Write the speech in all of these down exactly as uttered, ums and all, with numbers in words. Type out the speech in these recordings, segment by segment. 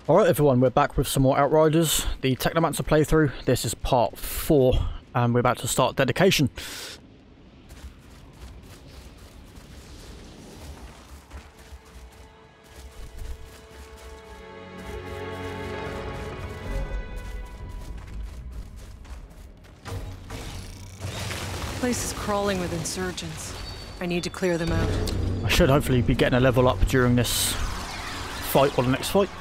Alright everyone, we're back with some more Outriders, the Technomancer playthrough. This is part four, and we're about to start dedication. The place is crawling with insurgents. I need to clear them out. I should hopefully be getting a level up during this fight or the next fight.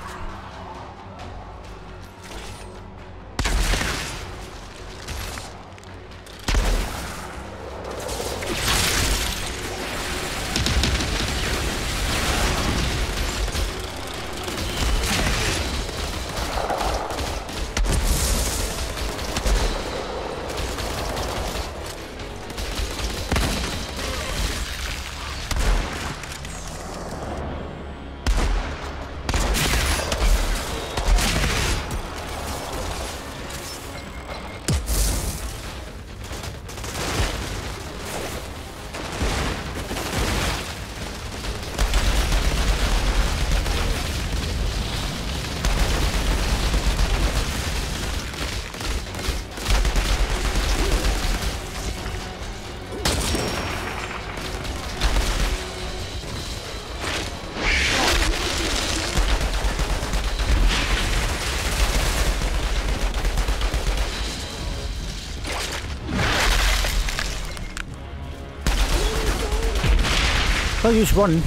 I'll use run.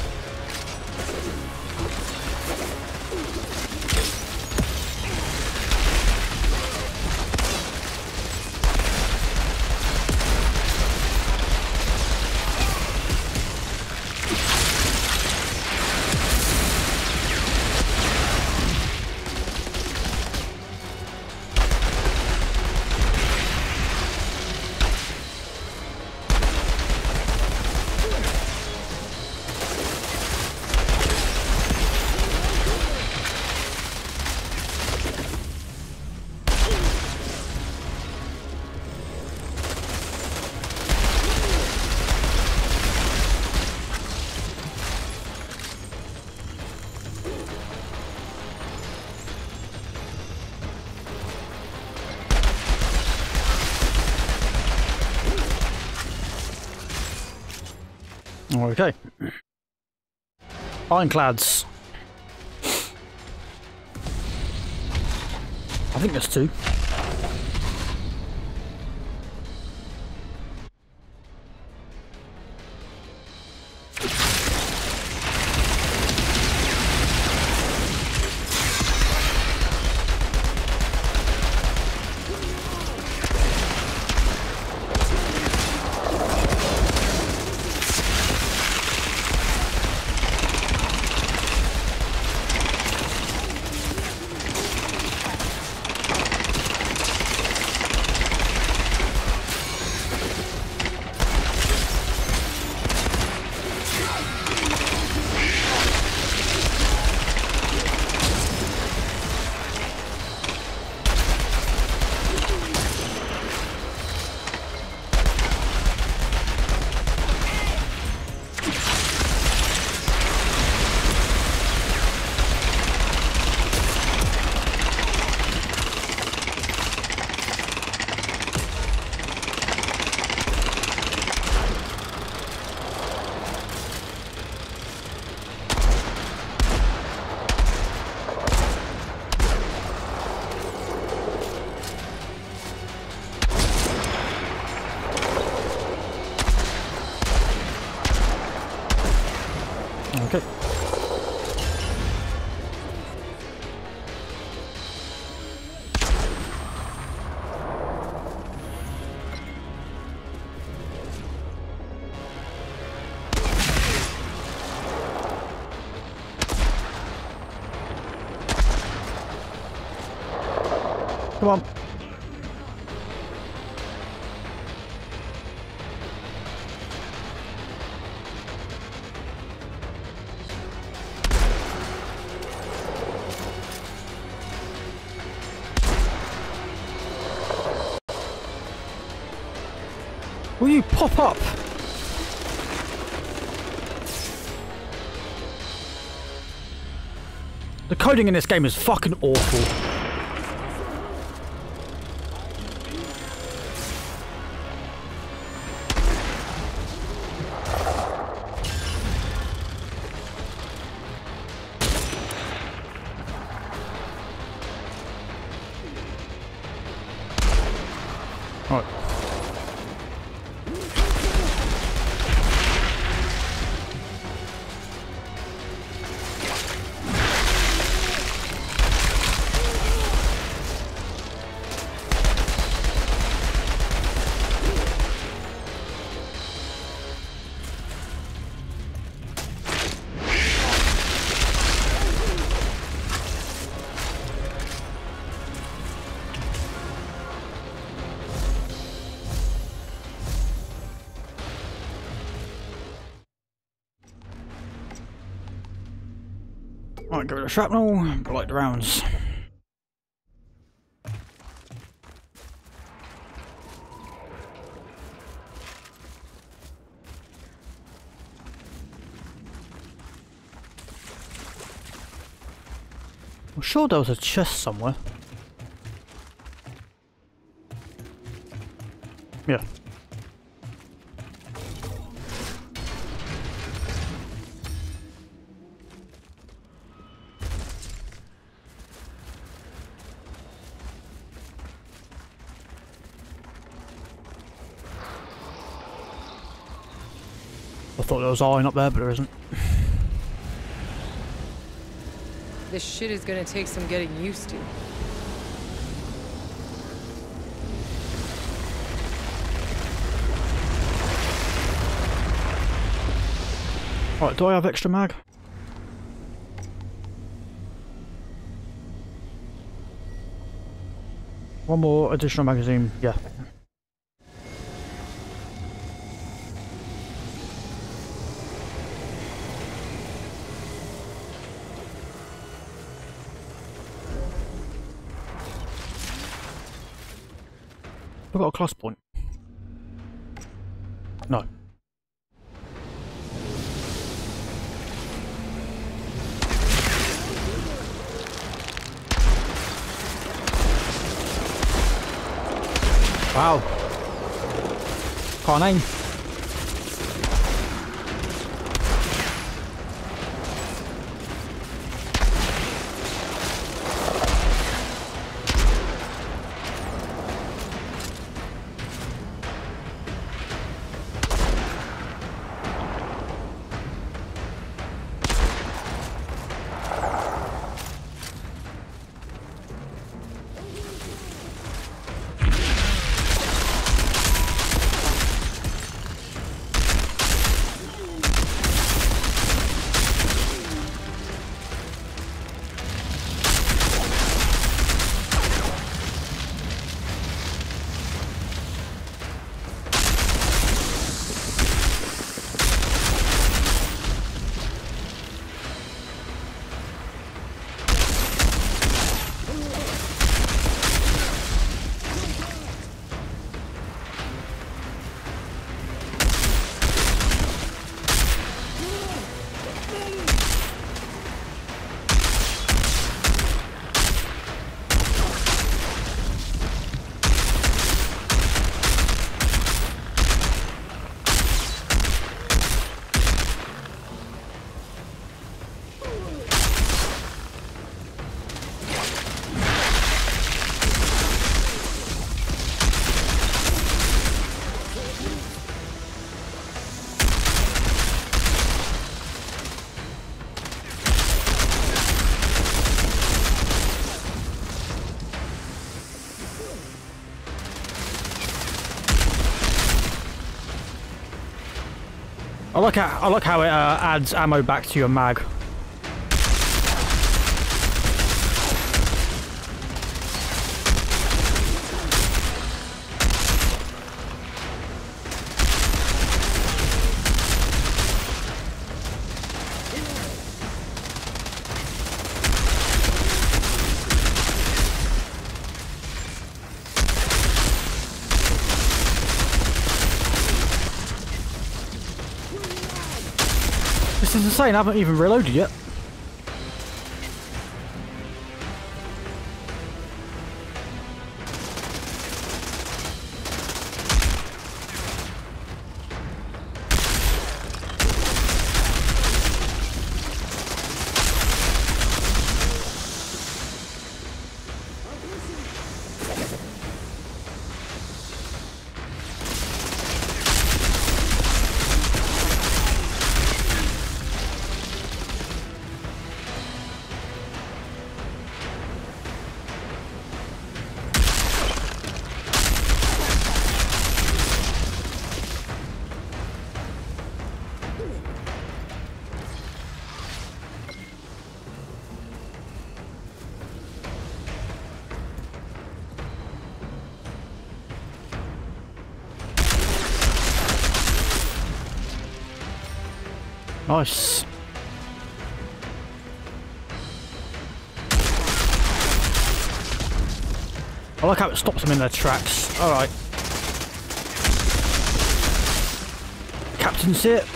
Okay. Ironclads. I think there's two. Okay. Come on. Will you pop up? The coding in this game is fucking awful. Right. Right, go to the shrapnel, Blighted Rounds. I'm sure there was a chest somewhere. Yeah. I thought there was iron up there, but there isn't. This shit is gonna take some getting used to. Right, do I have extra mag? One more additional magazine, yeah. I've got a class point. No. Wow. Can't aim. I like how I like how it uh, adds ammo back to your mag. This is insane, I haven't even reloaded yet. Nice. I like how it stops them in their tracks. Alright. Captain, see it?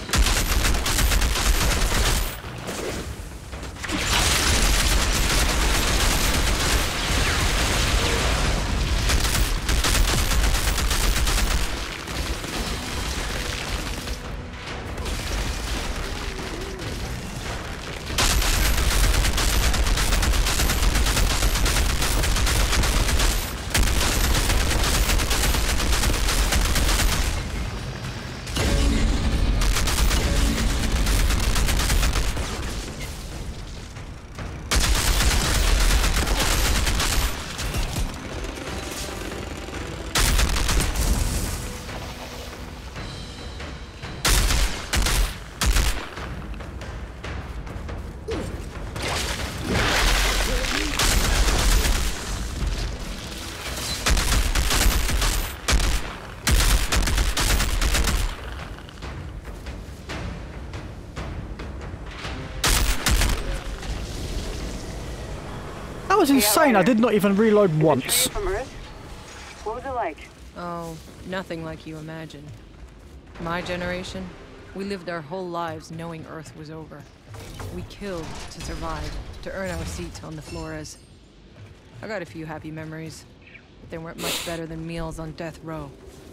That was insane. I did not even reload once. From Earth? What was it like? Oh, nothing like you imagine. My generation, we lived our whole lives knowing Earth was over. We killed to survive, to earn our seat on the Flores. I got a few happy memories, but they weren't much better than meals on death row.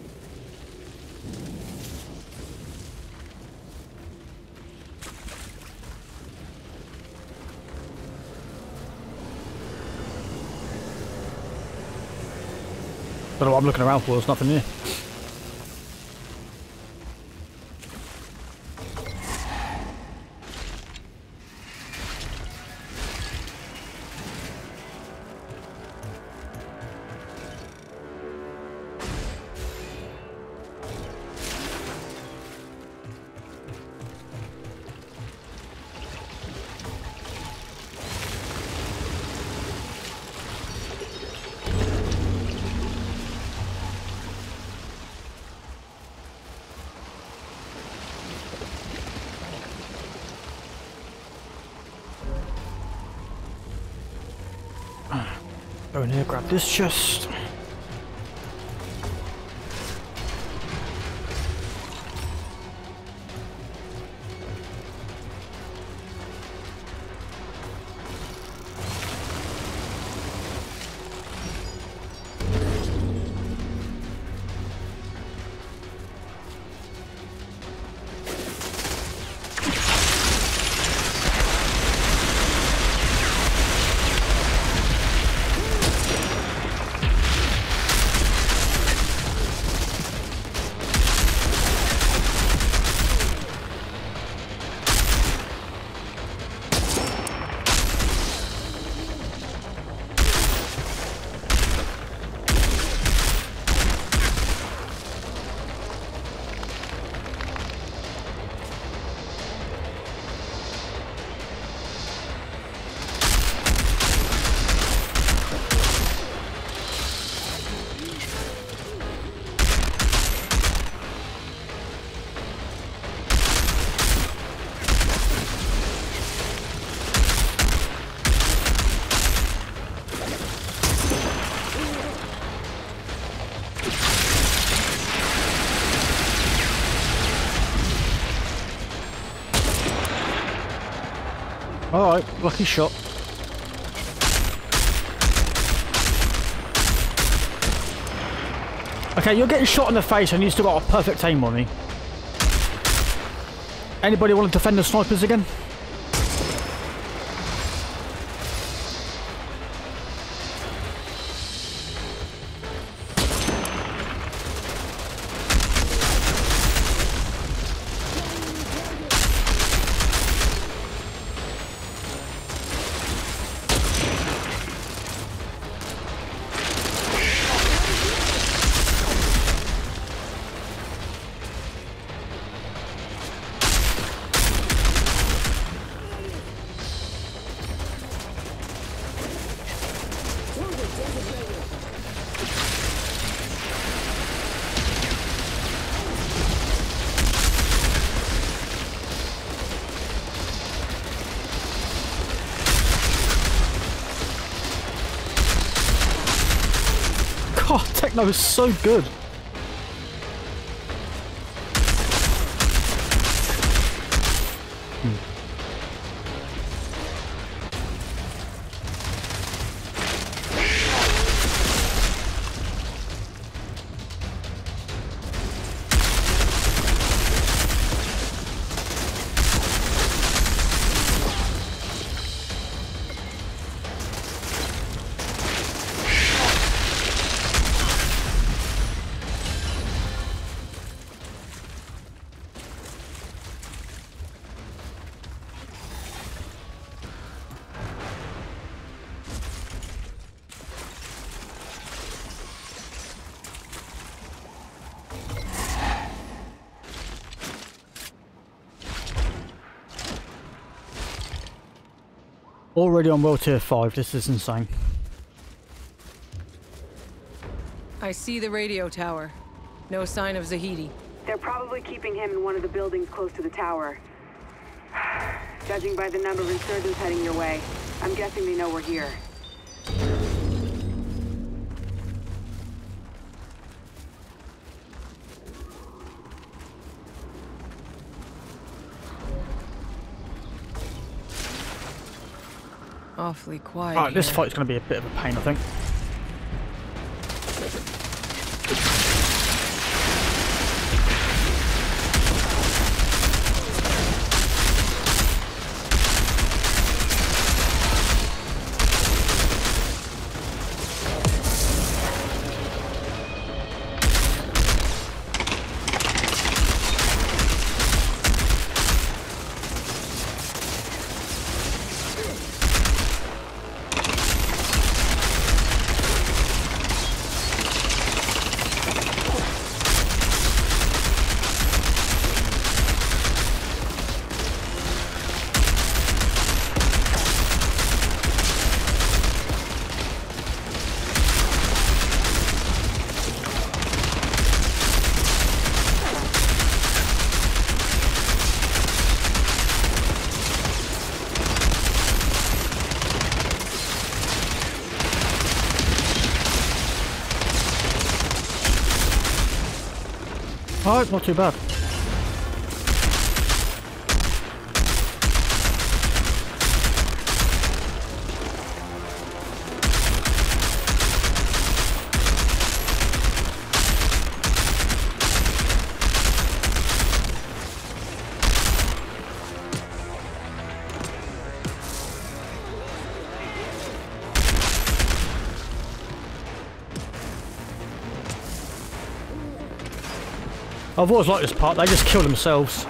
Don't know what I'm looking around for, there's nothing here. Go in here, grab this chest. Alright, lucky shot. Okay, you're getting shot in the face and you still got a perfect aim on me. Anybody want to defend the snipers again? Oh, Techno is so good. Hmm. Already on world tier five, this is insane. I see the radio tower. No sign of Zahidi. They're probably keeping him in one of the buildings close to the tower. Judging by the number of insurgents heading your way, I'm guessing they know we're here. Awfully quiet. Alright, this here. fight's going to be a bit of a pain, I think. Alright, not too bad. I've always liked this part, they just kill themselves.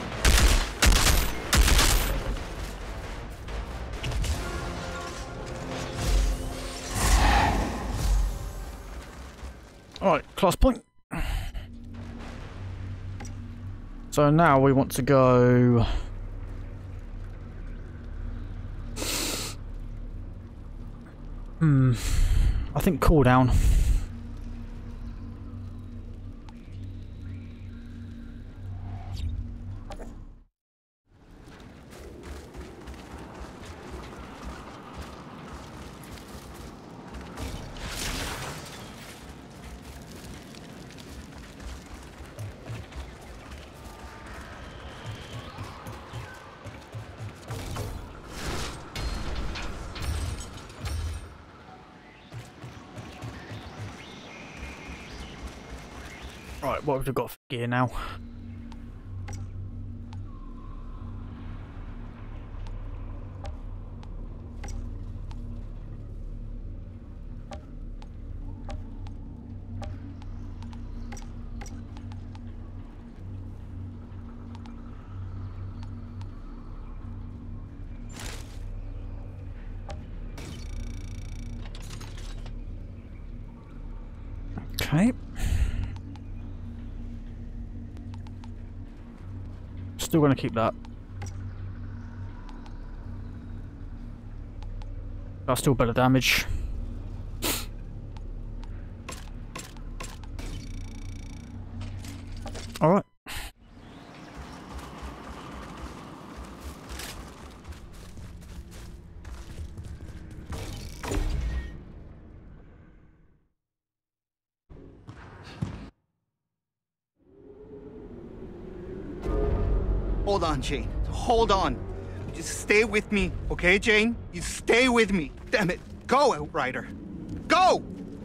Alright, class point. So now we want to go... Hmm... I think cooldown. Right, what have we got for gear now? Okay. Still going to keep that. That's still better damage. All right. hold on, Jane. Hold on. Just stay with me, okay, Jane? You stay with me. Damn it. Go, Outrider. Go!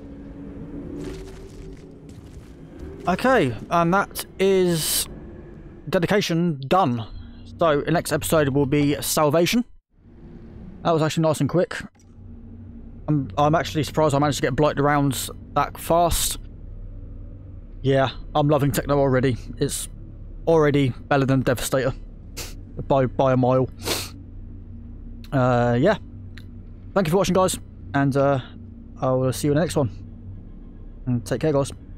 Okay, and that is dedication done. So, the next episode will be Salvation. That was actually nice and quick. I'm, I'm actually surprised I managed to get Blighted Rounds that fast. Yeah, I'm loving Techno already. It's already better than Devastator. by, by a mile. Uh, yeah. Thank you for watching, guys. And uh, I will see you in the next one. And take care, guys.